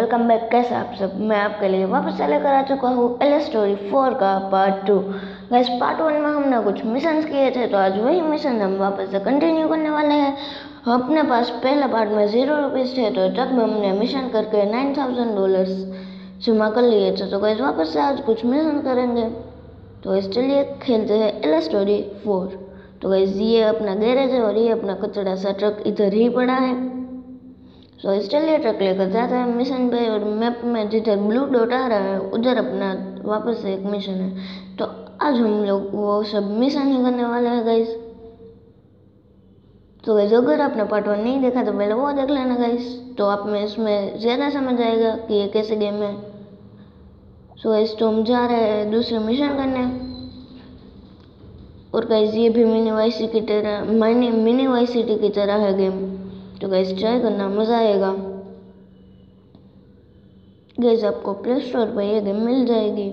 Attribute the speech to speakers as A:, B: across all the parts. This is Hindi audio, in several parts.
A: Welcome back. कैसे आप सब? मैं आपके लिए वापस से लेकर आ चुका हूँ एलएस स्टोरी 4 का पार्ट 2। गाइस, पार्ट 1 में हमने कुछ मिशंस किए थे, तो आज वही मिशन हम वापस से कंटिन्यू करने वाले हैं। अपने पास पहले पार्ट में 0 रुपीज़ थे, तो तब हमने मिशन करके $9,000 जमा कर लिए थे। तो गाइस, वापस से आज कुछ मिशन करेंगे। तो गाइस चलिए खेलते हैं एलएस स्टोरी 4। तो गाइस, ये अपना गैरेज है और ये अपना कचड़ा सा ट्रक इधर ही पड़ा है। तो इस चलिए ट्रक लेकर जाता है मिशन पे, और मैप में जिधर ब्लू डॉट आ रहा है उधर अपना वापस से एक मिशन है। तो आज हम लोग वो सब मिशन ही करने वाले हैं गाइस। तो गाइस, अगर आपने पार्ट 1 नहीं देखा तो पहले वो देख लेना गाइस, तो आप में इसमें ज़्यादा समझ आएगा कि ये कैसे गेम है। सो गाइस, तो हम जा रहे हैं दूसरे मिशन करने। और गाइस, ये भी मिनी वाई सिटी की तरह है गेम। तो गाइस, ट्राई करना, मज़ा आएगा। गाइस, आपको प्ले स्टोर पर ये गेम मिल जाएगी।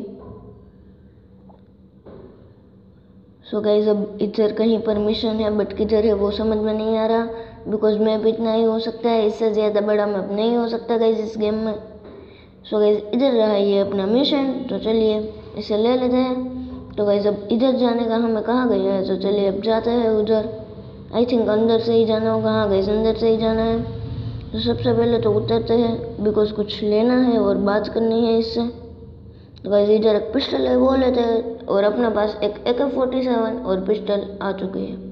A: सो गाइस, अब इधर कहीं पर मिशन है, बट किधर है वो समझ में नहीं आ रहा, बिकॉज मैप इतना ही हो सकता है, इससे ज़्यादा बड़ा मैप नहीं हो सकता गाइस इस गेम में। सो गाइस, इधर रहा ये अपना मिशन, तो चलिए इसे ले लेते हैं। तो गाइस, अब इधर जाने का हमें कहाँ गया है, तो चलिए अब जाते हैं उधर। आई थिंक अंदर से ही जाना होगा। हाँ गाइस, अंदर से ही जाना है। तो सबसे पहले तो उतरते हैं, बिकॉज कुछ लेना है और बात करनी है इससे। तो गाइस, इधर एक पिस्टल है, वो लेते हैं, और अपने पास एक AK-47 और पिस्टल आ चुकी है।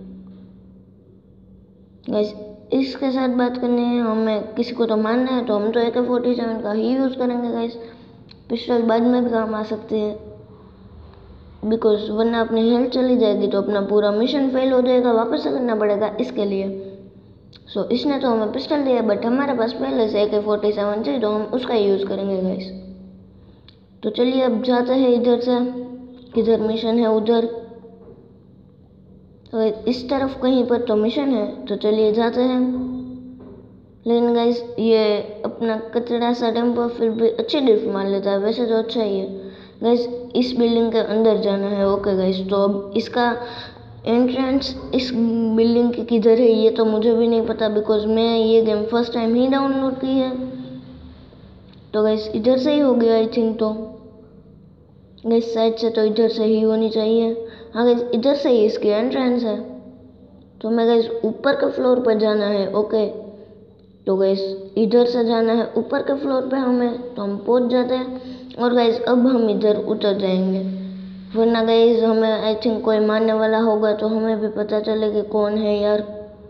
A: गाइस, इसके साथ बात करनी है, हमें किसी को तो मारना है, तो हम तो AK-47 का ही यूज़ करेंगे गाइस। पिस्टल बाद में भी काम आ सकती है, बिकॉज वरना अपनी हेल्थ चली जाएगी तो अपना पूरा मिशन फेल हो जाएगा, वापस से करना पड़ेगा इसके लिए। सो इसने तो हमें पिस्टल दिया, बट हमारे पास पहले से AK-47 थी, तो हम उसका यूज़ करेंगे गाइस। तो चलिए अब जाते हैं इधर से, किधर मिशन है उधर। तो इस तरफ कहीं पर तो मिशन है, तो चलिए जाते हैं। लेकिन गाइस, ये अपना कचड़ा सा टेम्पो फिर भी अच्छी ड्रिफ्ट मार लेता है, वैसे तो अच्छा ही है गाइस। इस बिल्डिंग के अंदर जाना है। ओके गाइस, तो अब इसका एंट्रेंस इस बिल्डिंग की किधर है ये तो मुझे भी नहीं पता, बिकॉज मैं ये गेम फर्स्ट टाइम ही डाउनलोड की है। तो गाइस, इधर से ही हो गया आई थिंक। तो गाइस, साइड से तो इधर से ही होनी चाहिए। हाँ गाइस, इधर से ही इसकी एंट्रेंस है। तो मैं गाइस ऊपर के फ्लोर पर जाना है। ओके, तो गाइस इधर से जाना है ऊपर के फ्लोर पे हमें, तो हम पहुंच जाते हैं। और गाइस, अब हम इधर उतर जाएंगे, वरना गाइस हमें आई थिंक कोई मारने वाला होगा, तो हमें भी पता चले कि कौन है यार,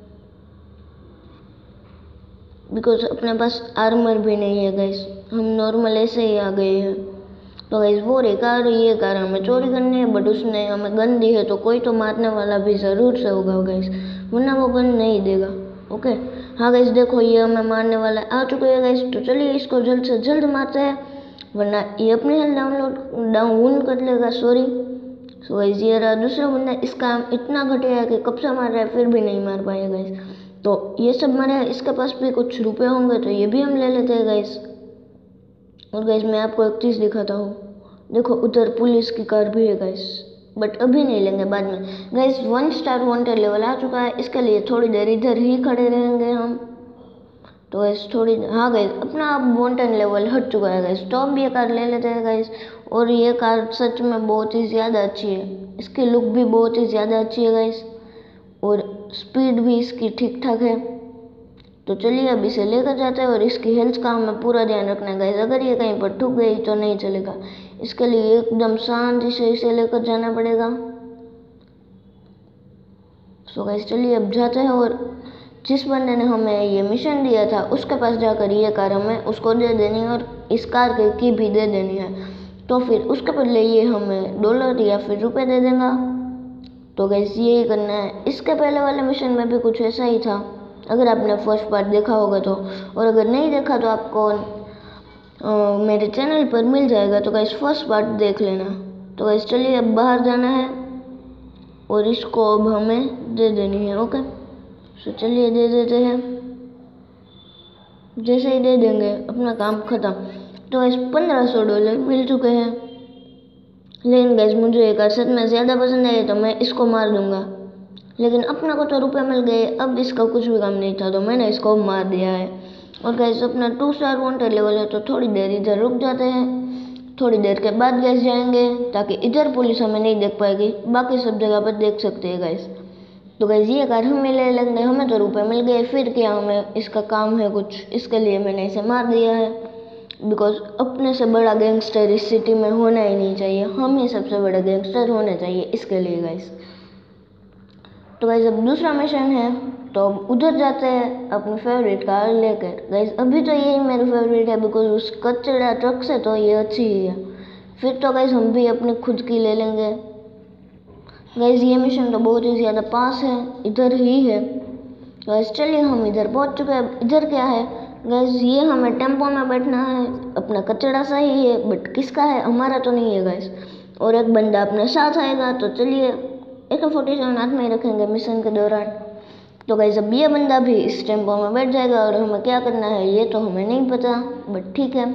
A: बिकॉज अपने पास आर्मर भी नहीं है गाइस, हम नॉर्मल ऐसे ही आ गए हैं। तो गाइस, वो रे कार, ये कार हमें चोरी करनी है, बट उसने हमें गन दी है, तो कोई तो मारने वाला भी ज़रूर से होगा गाइस, वरना वो गन नहीं देगा। ओके, हाँ गाइस, देखो ये हमें मारने वाला आ चुके हैं गाइस। तो चलिए इसको जल्द से जल्द मारते हैं, वरना ये अपनी हेल्थ डाउन कर लेगा। सॉरी। सो गाइस, ये रहा दूसरा बंदा, इसका इतना घटिया है कि कब से मार रहा है फिर भी नहीं मार पाएगा गाइस। तो ये सब मारे, इसके पास भी कुछ रुपए होंगे, तो ये भी हम ले लेते हैं गाइस। और गाइस, मैं आपको एक चीज़ दिखाता हूँ, देखो उधर पुलिस की कार भी है गाइस, बट अभी नहीं लेंगे, बाद में। गाइस, 1 स्टार वांटेड लेवल आ चुका है, इसके लिए थोड़ी देर इधर ही खड़े रहेंगे हम। तो गाइस थोड़ी, हाँ गाइस, अपना अब वांटेड लेवल हट चुका है गाइस, तो अब ये कार ले लेते हैं गाइस। और ये कार सच में बहुत ही ज़्यादा अच्छी है, इसकी लुक भी बहुत ही ज़्यादा अच्छी है गाइस, और स्पीड भी इसकी ठीक ठाक है। तो चलिए अब इसे लेकर जाते हैं, और इसकी हेल्थ का हमें पूरा ध्यान रखना है गाइस, अगर ये कहीं पर ठुक गई तो नहीं चलेगा, इसके लिए एकदम शांति से इसे लेकर जाना पड़ेगा। सो गाइस, चलिए अब जाते हैं, और जिस बंदे ने हमें ये मिशन दिया था उसके पास जाकर ये कार हमें उसको दे देनी है, और इस कार की भी दे देनी है, तो फिर उसके बदले ये हमें डॉलर या फिर रुपए दे देगा। तो गाइस, यही करना है। इसके पहले वाले मिशन में भी कुछ ऐसा ही था, अगर आपने फर्स्ट पार्ट देखा होगा तो, और अगर नहीं देखा तो आपको मेरे चैनल पर मिल जाएगा, तो गाइस फर्स्ट पार्ट देख लेना। तो गाइस, चलिए अब बाहर जाना है, और इसको अब हमें दे देनी है। ओके, तो चलिए दे देते हैं, जैसे ही दे देंगे अपना काम ख़त्म। तो गाइस, $1500 मिल चुके हैं। लेकिन गाइस, मुझे एक सच में ज़्यादा पसंद है, तो मैं इसको मार दूंगा, लेकिन अपने को तो रुपए मिल गए, अब इसका कुछ भी काम नहीं था, तो मैंने इसको मार दिया है। और गाइस अपना 2 स्टार वांटेड लेवल है तो थोड़ी देर इधर रुक जाते हैं। थोड़ी देर के बाद गाइस जाएंगे ताकि इधर पुलिस हमें नहीं देख पाएगी, बाकी सब जगह पर देख सकते हैं गाइस। तो गाइस ये कार हमें ले लेंगे, हमें तो रुपए मिल गए, फिर क्या हमें इसका काम है कुछ, इसके लिए मैंने इसे मार दिया है। बिकॉज अपने से बड़ा गैंगस्टर इस सिटी में होना ही नहीं चाहिए, हम ही सबसे बड़े गैंगस्टर होने चाहिए इसके लिए गाइस। तो गाइस अब दूसरा मिशन है तो अब उधर जाते हैं अपनी फेवरेट कार लेकर। गाइस अभी तो यही मेरी फेवरेट है बिकॉज उस कचरा ट्रक से तो ये अच्छी ही है। फिर तो गाइस हम भी अपनी खुद की ले लेंगे। गाइस ये मिशन तो बहुत ही ज़्यादा पास है, इधर ही है। गाइस चलिए हम इधर पहुंच चुके हैं। इधर क्या है गाइस, ये हमें टेम्पो में बैठना है, अपना कचरा सा ही है बट किसका है, हमारा तो नहीं है गाइस। और एक बंदा अपने साथ आएगा तो चलिए AK-47 हाथ में ही रखेंगे मिशन के दौरान। तो गाइस अब ये बंदा भी इस टेम्पो में बैठ जाएगा और हमें क्या करना है ये तो हमें नहीं पता बट ठीक है।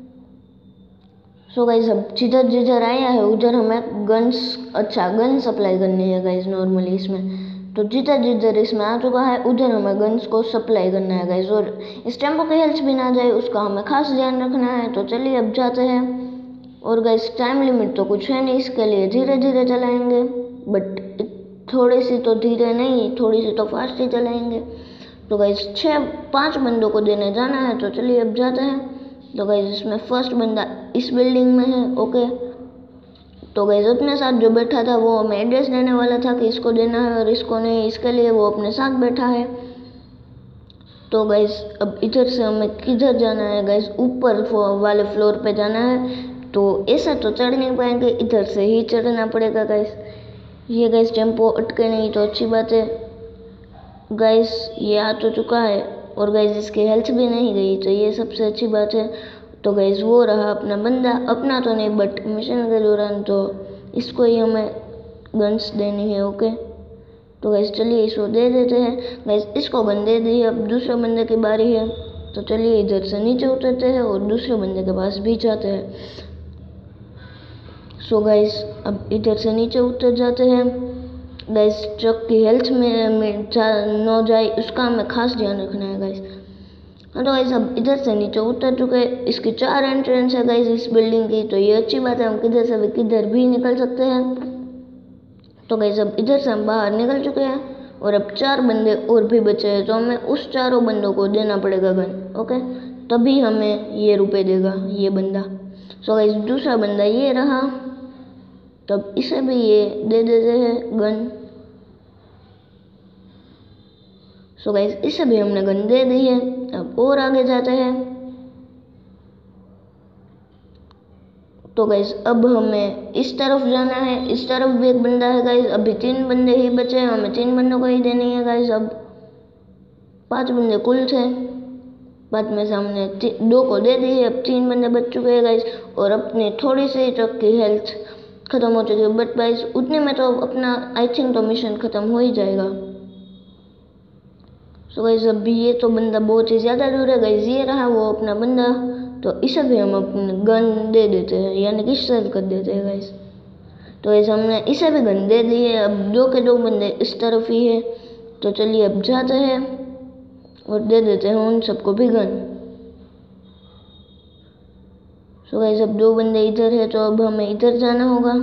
A: सो गाइस अब जिधर जिधर आया है उधर हमें गन सप्लाई करनी है गाइस नॉर्मली इसमें। तो जिधर जिधर इसमें आ चुका है उधर हमें गन्स को सप्लाई करना है गाइस। और इस टेम्पो की हेल्थ भी ना जाए उसका हमें खास ध्यान रखना है। तो चलिए अब जाते हैं। और गाइस टाइम लिमिट तो कुछ है नहीं, इसके लिए धीरे धीरे चलाएंगे बट थोड़ी सी तो धीरे नहीं, थोड़ी सी तो फास्ट ही चलाएंगे। तो गाइस 5 बंदों को देने जाना है तो चलिए अब जाते हैं। तो गाइस इसमें फर्स्ट बंदा इस बिल्डिंग में है, ओके। तो गाइस अपने साथ जो बैठा था वो हमें एड्रेस देने वाला था कि इसको देना है और इसको नहीं, इसके लिए वो अपने साथ बैठा है। तो गाइस अब इधर से हमें किधर जाना है गाइस, ऊपर वाले फ्लोर पे जाना है। तो ऐसा तो चढ़ नहीं पाएंगे, इधर से ही चढ़ना पड़ेगा गाइस। ये गाइस टेम्पो अटके नहीं तो अच्छी बात है। गाइस ये आ तो चुका है और गाइस इसकी हेल्थ भी नहीं गई तो ये सबसे अच्छी बात है। तो गाइस वो रहा अपना बंदा, अपना तो नहीं बट मिशन के दौरान तो इसको ही हमें गन्स देनी है, ओके। तो गाइस चलिए इसको दे देते हैं। गाइस इसको गन दे दी, अब दूसरे बंदे की बारी है। तो चलिए इधर से नीचे उतरते हैं और दूसरे बंदे के पास भी जाते हैं। सो गाइस अब इधर से नीचे उतर जाते हैं। गाइस ट्रक की हेल्थ में न जाए उसका हमें खास ध्यान रखना है गाइस। हाँ तो गाइस अब इधर से नीचे उतर चुके हैं। इसकी 4 एंट्रेंस है गाइस इस बिल्डिंग की, तो ये अच्छी बात है, हम किधर से भी किधर भी निकल सकते हैं। तो गाइस अब इधर से हम बाहर निकल चुके हैं और अब 4 बंदे और भी बचे हैं तो हमें उस 4 बंदों को देना पड़ेगा गन, ओके। तभी हमें ये रुपए देगा ये बंदा। सो गाइस दूसरा बंदा ये रहा, तब इसे भी ये दे देते हैं गन। सो गाइस इसे भी हमने गन दे दी है। अब और आगे जाते हैं। तो गाइस अब हमें इस तरफ जाना है, इस तरफ भी एक बंदा है गाइस। अभी 3 बंदे ही बचे हैं, हमें 3 बंदों को ही देनी है गाइस। अब 5 बंदे कुल थे, बाद में से हमने 2 को दे दी है, अब 3 बंदे बच चुके हैं गाइस। और अपनी थोड़ी सी ट्रक की हेल्थ खत्म हो चुकी है बट गाइस उतने में तो अपना आई थिंक तो मिशन खत्म हो ही जाएगा। सो गाइस अभी ये तो बंदा बहुत ही ज़्यादा दूर है गाइस, ये रहा वो अपना बंदा। तो इसे भी हम अपने गन दे देते हैं, यानी कि सेल कर देते हैं गाइस। तो गाइस हमने इसे भी गन दे दी है। अब 2 के 2 बंदे इस तरफ ही है। तो चलिए अब जाते हैं और दे देते हैं उन सबको भी गन। सो गाइस अब 2 बंदे इधर है तो अब हमें इधर जाना होगा।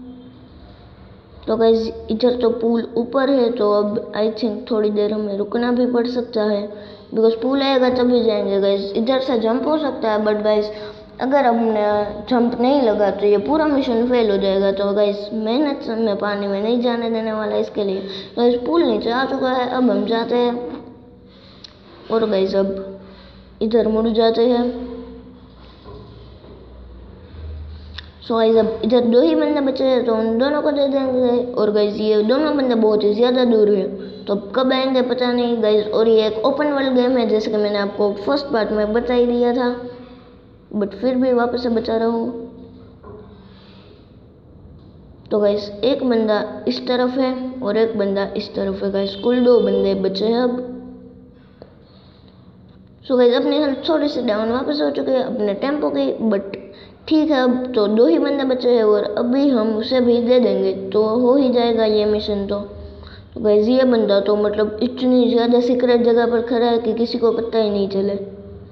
A: तो गाइस इधर तो पुल ऊपर है तो अब आई थिंक थोड़ी देर हमें रुकना भी पड़ सकता है बिकॉज पुल आएगा तभी जाएंगे गाइस। इधर से जंप हो सकता है बट गाइस अगर हमने जंप नहीं लगा तो ये पूरा मिशन फेल हो जाएगा। तो गाइस मेहनत में पानी में नहीं जाने देने वाला इसके लिए। गाइस पुल नीचे आ चुका है, अब हम जाते हैं और गाइस अब इधर मुड़ जाते हैं। सो गाइस अब इधर 2 ही बंदे बचे हैं तो उन दोनों को दे देंगे। और गाइस ये दोनों बंदे बहुत ही ज़्यादा दूर है तो कब आएंगे पता नहीं गाइस। और ये एक ओपन वर्ल्ड गेम है जैसे कि मैंने आपको फर्स्ट पार्ट में बता ही दिया था बट फिर भी वापस से बता रहा हूँ। तो गाइस एक बंदा इस तरफ है और एक बंदा इस तरफ है गाइस, कुल 2 बंदे बचे हैं अब। सो गाइस अपनी हेल्थ थोड़ी सी डाउन वापस हो चुके हैं अपने टेम्पो की बट ठीक है। अब तो 2 ही बंदे बचे हैं और अभी हम उसे भी दे देंगे तो हो ही जाएगा ये मिशन। तो गाइस ये बंदा तो मतलब इतनी ज़्यादा सीक्रेट जगह पर खड़ा है कि किसी को पता ही नहीं चले।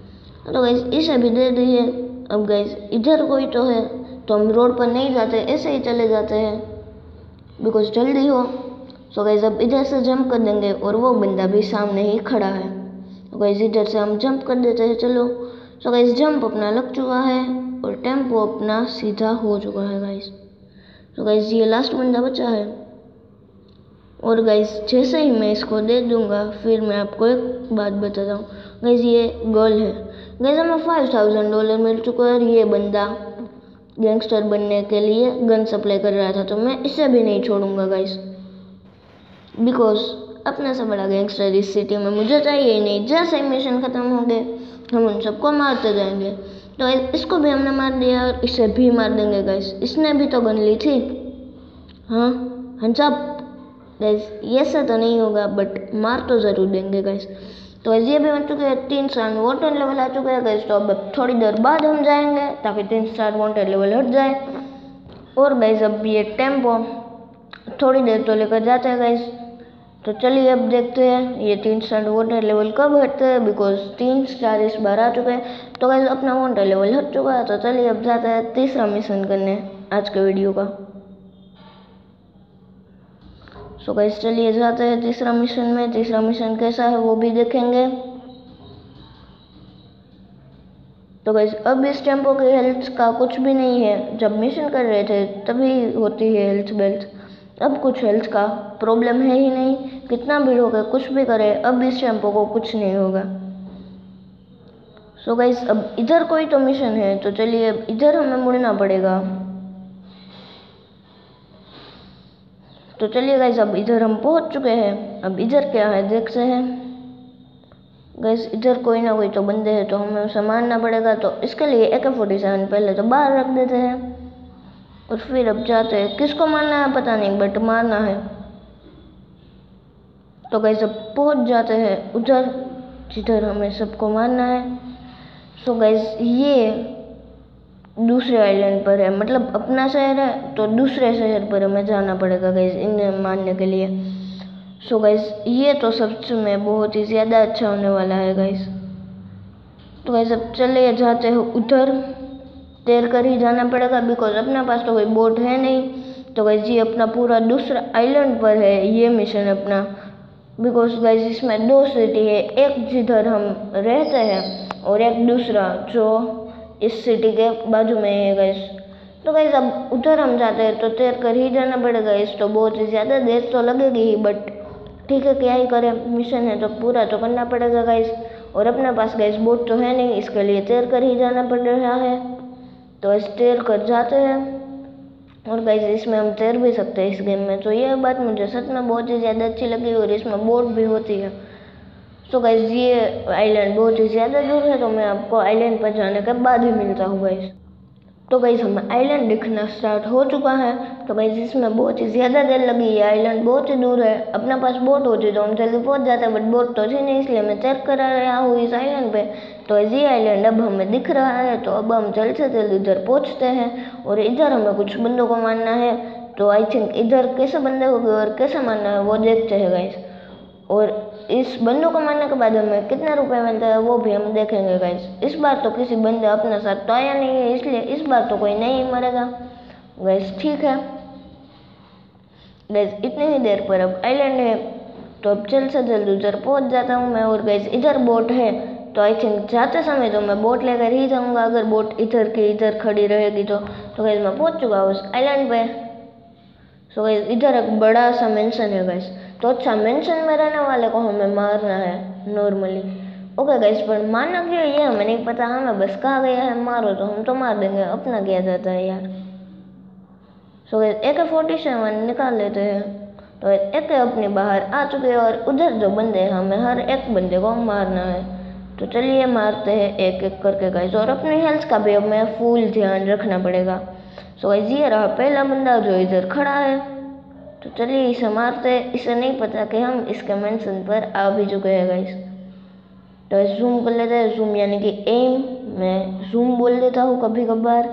A: तो गाइस इसे भी दे दिए। अब गाइस इधर कोई तो है, तो हम रोड पर नहीं जाते, ऐसे ही चले जाते हैं बिकॉज जल्दी हो। सो गाइस अब इधर से जंप कर देंगे और वो बंदा भी सामने ही खड़ा है। तो गाइस इधर से हम जंप कर देते हैं, चलो। सो गाइस जंप अपना लग चुका है और टेम्पो अपना सीधा हो चुका है गाइस। तो गाइस ये लास्ट बंदा बचा है। और गाइस जैसे ही मैं इसको दे दूंगा फिर मैं आपको एक बात बताता हूँ। गाइस ये गर्ल है। गाइस हमें $5000 मिल चुका है और ये बंदा गैंगस्टर बनने के लिए गन सप्लाई कर रहा था, तो मैं इसे भी नहीं छोड़ूंगा गाइस, बिकॉज अपने से बड़ा गैंगस्टर इस सिटी में मुझे चाहिए ही नहीं। जैसे ही मिशन खत्म हो गए हम उन सबको मारते जाएंगे। तो इसको भी हमने मार दिया और इसे भी मार देंगे गाइस, इसने भी तो गन ली थी। हाँ हंसअप गाइस, ये से तो नहीं होगा बट मार तो ज़रूर देंगे गाइस। तो ये भी बन चुके हैं 3 स्टार वांटेड लेवल आ चुके हैं गाइस। तो अब थोड़ी देर बाद हम जाएंगे ताकि 3 स्टार वांटेड लेवल हट जाए। और गाइस अब ये टेम्पो थोड़ी देर तो लेकर जाते हैं गाइस। तो चलिए अब देखते हैं ये 3 स्टार वांटेड लेवल कब हटते हैं, बिकॉज 3 स्टार इस बार आ चुके हैं। तो गाइस अपना वांटेड लेवल हट चुका है। तो चलिए अब जाते हैं तीसरा मिशन करने आज के वीडियो का। सो गाइस चलिए जाते हैं तीसरा मिशन में। तीसरा मिशन कैसा है वो भी देखेंगे। तो गाइस अब इस टेम्पो की हेल्थ का कुछ भी नहीं है। जब मिशन कर रहे थे तभी होती है हेल्थ बेल्ट, अब कुछ हेल्थ का प्रॉब्लम है ही नहीं। कितना भी हो गया कुछ भी करे अब इस टेम्पो को कुछ नहीं होगा। सो गाइस अब इधर कोई तो मिशन है, तो चलिए अब इधर हमें मुड़ना पड़ेगा। तो चलिए गाइस अब इधर हम पहुंच चुके हैं। अब इधर क्या है देखते हैं। गाइस इधर कोई ना कोई तो बंदे हैं, तो हमें उसे मारना पड़ेगा। तो इसके लिए AK-47 पहले तो बाहर रख देते हैं और फिर अब जाते हैं। किसको मारना है पता नहीं बट मारना है। तो गाइस अब पहुंच जाते हैं उधर जिधर हमें सबको मारना है। सो गाइस ये दूसरे आइलैंड पर है, मतलब अपना शहर है तो दूसरे शहर पर हमें जाना पड़ेगा गाइस इन्हें मारने के लिए। सो गाइस ये तो सच में बहुत ही ज़्यादा अच्छा होने वाला है गाइस। तो गाइस अब चले जाते हो उधर, तैर कर ही जाना पड़ेगा बिकॉज अपने पास तो कोई बोट है नहीं। तो गाइस ये अपना पूरा दूसरा आइलैंड पर है ये मिशन अपना, बिकॉज गाइस इसमें 2 सिटी है, एक जिधर हम रहते हैं और एक दूसरा जो इस सिटी के बाजू में है गाइस। तो गाइस अब उधर हम जाते हैं तो तैर कर ही जाना पड़ेगा। इस तो बहुत ही ज़्यादा देर तो लगेगी ही बट ठीक है क्या ही करें, मिशन है तो पूरा तो करना पड़ेगा गाइस। और अपने पास गाइस बोट तो है नहीं, इसके लिए तैर कर ही जाना पड़ रहा है। तो इस तैर कर जाते हैं और गाइस इसमें हम तैर भी सकते हैं इस गेम में। तो यह बात मुझे सच में बहुत ही ज़्यादा अच्छी लगी और इसमें बोट भी होती है। सो गाइस ये आइलैंड बहुत ही ज़्यादा दूर है, तो मैं आपको आइलैंड पर जाने के बाद ही मिलता हूँ गाइस। तो गाइस हमें आइलैंड दिखना स्टार्ट हो चुका है। तो गाइस इसमें बहुत ही ज़्यादा देर लगी, ये आइलैंड बहुत ही दूर है। अपने पास बोट होती तो हम जल्दी पहुंच जाते, बट बोट तो थी नहीं इसलिए मैं तैर कर रहा हूँ इस आइलैंड पे। तो ये आइलैंड अब हमें दिख रहा है, तो अब हम जल्द से जल्द इधर पहुँचते हैं और इधर हमें कुछ बंदों को मारना है। तो आई थिंक इधर कैसे बंदे हो गए और कैसे मारना है वो देखते हैं गाइस। और इस बंदों को मारने के बाद हमें कितने रुपए मिलते हैं वो भी हम देखेंगे गाइस। इस बार तो किसी बंदे अपने साथ तो आया नहीं है इसलिए इस बार तो कोई नहीं मरेगा गाइस, ठीक है गाइस। इतनी ही देर पर अब आइलैंड है, तो अब जल्द से जल्द उधर पहुंच जाता हूँ मैं। और गाइस इधर बोट है, तो आई थिंक जाते समय तो मैं बोट लेकर ही जाऊँगा। अगर बोट इधर की इधर खड़ी रहेगी तो गाइस मैं पहुँच चुका हूँ उस आइलैंड पे। सो गाइस इधर एक बड़ा सा मेंशन है गाइस, तो अच्छा मेंशन में रहने वाले को हमें मारना है नॉर्मली। ओके गाइस पर मारना क्यों ये हमें नहीं पता, हमें बस कहा गया है मारो तो हम तो मार देंगे, अपना किया जाता है यार। सो गाइस AK-47 निकाल लेते हैं। तो AK अपने बाहर आ चुके हैं और उधर जो बंदे हैं हमें हर एक बंदे को मारना है। तो चलिए मारते हैं एक एक करके गाइस, और अपनी हेल्थ का भी हमें फुल ध्यान रखना पड़ेगा। सो गाइस ये रहा पहला बंदा जो इधर खड़ा है, तो चलिए इसे मारते हैं। इसे नहीं पता कि हम इसके मेंशन पर आ भी चुके हैं गाइस। तो जूम कर लेते हैं, जूम यानी कि एम, मैं जूम बोल देता हूँ कभी कभार।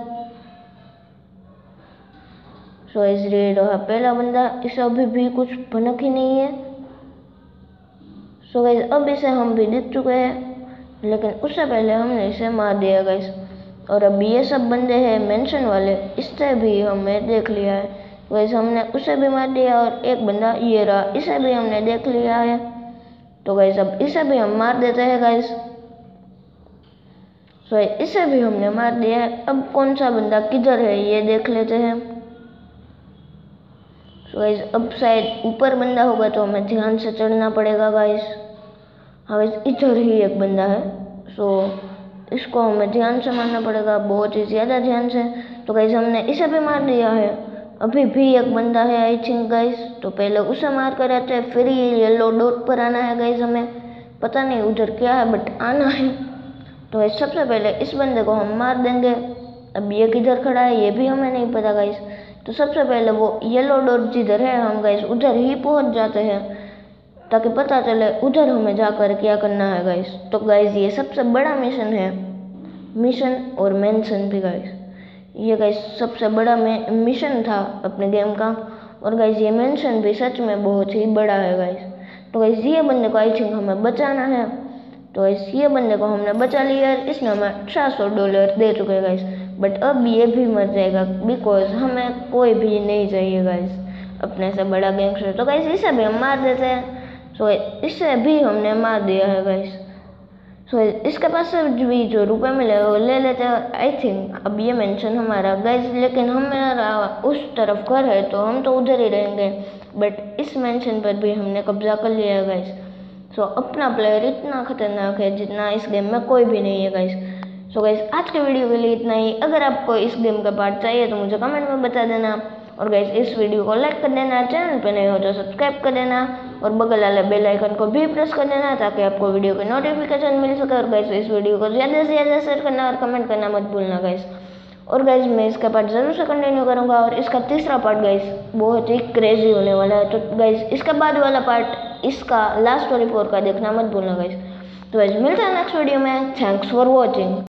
A: सो इस रेड रहा पहला बंदा, इसे अभी भी कुछ भनक ही नहीं है। सो गाइस अब इसे हम भी दिख चुके हैं, लेकिन उससे पहले हमने इसे मार दिया गाइस। और अब ये सब बंदे हैं मेंशन वाले, इससे भी हमें देख लिया है गाइस, हमने उसे भी मार दिया। और एक बंदा ये रहा, इसे भी हमने देख लिया है। तो गाइस अब इसे भी हम मार देते हैं गाइस। तो इसे भी हमने मार दिया है। अब कौन सा बंदा किधर है ये देख लेते हैं। तो गाइस अब शायद ऊपर बंदा होगा, तो हमें ध्यान से चढ़ना पड़ेगा गाइस। हाँ गाइस इधर ही एक बंदा है, सो इसको हमें ध्यान से मारना पड़ेगा, बहुत ही ज़्यादा ध्यान से। तो गाइस हमने इसे भी मार दिया है। अभी भी एक बंदा है आई थिंक गाइस, तो पहले उसे मार कर आते हैं, फिर ये येलो डॉट पर आना है गाइस। हमें पता नहीं उधर क्या है, बट आना है। तो गाइस सबसे पहले इस बंदे को हम मार देंगे। अब ये किधर खड़ा है ये भी हमें नहीं पता गाइस। तो सबसे पहले वो येलो डॉट जिधर है हम गाइस उधर ही पहुंच जाते हैं, ताकि पता चले उधर हमें जाकर क्या करना है गाइस। तो गाइस ये सबसे बड़ा मिशन है, मिशन और मेंशन भी गाइस। ये गाइस सबसे बड़ा मिशन था अपने गेम का। और गाइस ये मेंशन भी सच में बहुत ही बड़ा है गाइस। तो गाइस ये बंदे को आई थिंक हमें बचाना है। तो गाइस ये बंदे को हमने बचा लिया, इसने हमें $1800 दे चुके हैं गाइस। बट अब ये भी मर जाएगा, बिकॉज हमें कोई भी नहीं चाहिए गाइस अपने से बड़ा गैंगस्टर। तो गाइस इसे भी हम मार देते हैं। सो इसे भी हमने मार दिया है गाइस। सो इसके पास से भी जो रुपए मिले वो ले लेते हैं आई थिंक। अब ये मेंशन हमारा गाइस, लेकिन हमारा उस तरफ घर है तो हम तो उधर ही रहेंगे, बट इस मेंशन पर भी हमने कब्जा कर लिया है गाइस। सो अपना प्लेयर इतना खतरनाक है जितना इस गेम में कोई भी नहीं है गाइस। सो गाइस आज के वीडियो के लिए इतना ही। अगर आपको इस गेम का पार्ट चाहिए तो मुझे कमेंट में बता देना। और गाइस इस वीडियो को लाइक कर देना, चैनल पे नए हो तो सब्सक्राइब कर देना, और बगल वाले बेल आइकन को भी प्रेस कर देना ताकि आपको वीडियो की नोटिफिकेशन मिल सके। और गाइस इस वीडियो को ज़्यादा से ज़्यादा शेयर करना और कमेंट करना मत भूलना गाइस। और गाइस मैं इसका पार्ट ज़रूर से कंटिन्यू करूँगा, और इसका तीसरा पार्ट गाइस बहुत ही क्रेजी होने वाला है। तो गाइस इसके बाद वाला पार्ट इसका लास्ट स्टोरी 4 का देखना मत भूलना गाइस। तो गाइस मिलते हैं नेक्स्ट वीडियो में। Thanks for watching.